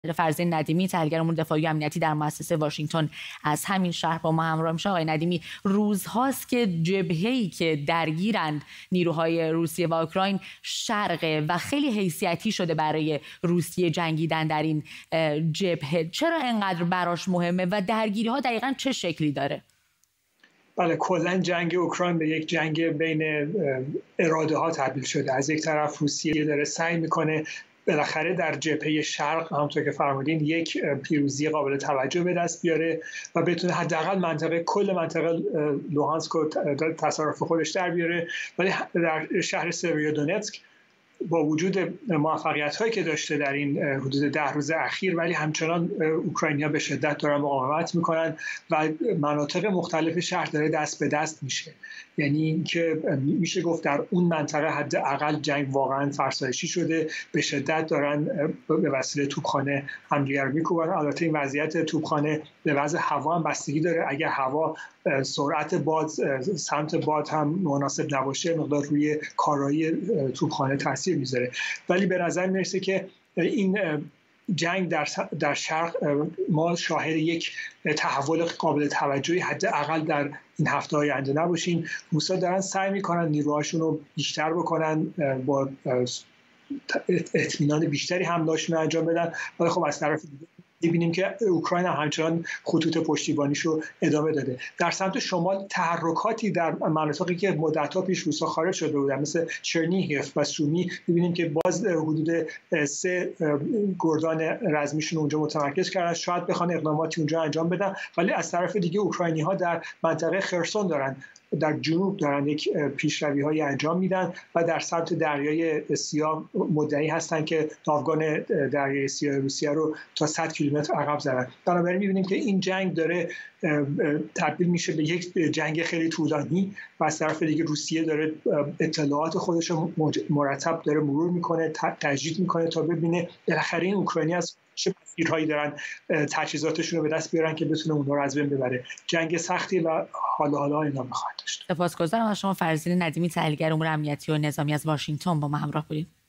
فرزین ندیمی، تحلیلگر امور دفاعی و امنیتی در مؤسسه واشنگتن از همین شهر با ما همراه میشه. آقای ندیمی، روزهاست که جبهه‌ای که درگیرند نیروهای روسیه و اوکراین شرقه و خیلی حیثیتی شده برای روسیه جنگیدن در این جبهه. چرا اینقدر براش مهمه و درگیری ها دقیقاً چه شکلی داره؟ بله، کلا جنگ اوکراین به یک جنگ بین اراده ها تبدیل شده. از یک طرف روسیه داره سعی میکنه بالاخره در جبهه شرق همونطور که فرمودین یک پیروزی قابل توجه به دست بیاره و بتونه حداقل کل منطقه لوهانسک رو تصرف خودش در بیاره. ولی در شهر سویرودونتسک با وجود موفقیت هایی که داشته در این حدود 10 روز اخیر، ولی همچنان اوکراینیا به شدت دارن مقاومت میکنن و مناطق مختلف شهر داره دست به دست میشه. یعنی که میشه گفت در اون منطقه حداقل جنگ واقعا فرسایشی شده، به شدت دارن به وسیله توپخانه همدیگر میکوبن. البته این وضعیت توپخانه به وضع هوا هم بستگی داره. اگر هوا سرعت باد، سمت باد هم مناسب نباشه، مقدار روی کارایی توپخانه تاثیر میذاره. ولی به نظر میرسه که این جنگ در شرق ما شاهد یک تحول قابل توجهی حداقل در این هفته های آینده نباشیم. روسا دارن سعی میکنن نیروهاشون رو بیشتر بکنن، با اطمینان بیشتری حملهاشون رو انجام بدن، ولی خب از طرف دیگه می‌بینیم که اوکراین همچنان خطوط پشتیبانیشو ادامه داده. در سمت شمال تحرکاتی در مناطقی که مدت‌ها پیش روسا خارج شده بودن مثل چرنیهیف و سومی، می‌بینیم که باز حدود 3 گردان رزمیشون اونجا متمرکز کردن. شاید بخوان اقداماتی اونجا انجام بدن، ولی از طرف دیگه اوکراینی‌ها در منطقه خرسون در جنوب دارن یک پیشروی‌هایی انجام میدن و در سمت دریای سیاه مدعی هستن که ناوگان دریای سیاه روسیه رو تا 100 کیلومتر عقب زدن. بنابراین می‌بینیم که این جنگ داره تبدیل میشه به یک جنگ خیلی طولانی و از طرف دیگه روسیه داره اطلاعات خودش رو مرتب داره مرور میکنه، تجدید میکنه تا ببینه بالاخره این اوکراینی از چه مسیرهایی دارن تجهیزاتشون رو به دست بیارن که بتونه اونها رو از بین ببره. جنگ سختی و حالا ادامه خواهد داشت. سپاسگزارم از شما فرزین ندیمی، تحلیلگر امور امنیتی و نظامی از واشنگتن با ما همراه بودید.